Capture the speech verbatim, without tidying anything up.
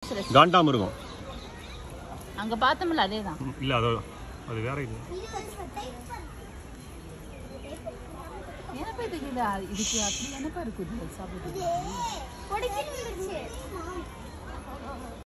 Rhinoceros காண்டாமிருகம். அங்க பார்த்தோம்ல அதேதான். இல்ல அது அது வேற இது. எனக்கு இதுக்கு இதுக்கு அப்படி என்னப்பா இருக்குது சாப்பிடுறது.